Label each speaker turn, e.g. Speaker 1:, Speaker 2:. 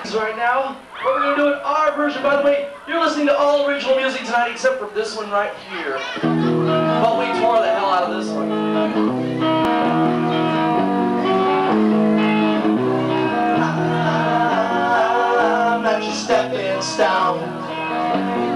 Speaker 1: Right now, but we're going to do it our version. By the way, you're listening to all original music tonight except for this one right here. But we tore the hell out of this one. I'm not your stepping stone.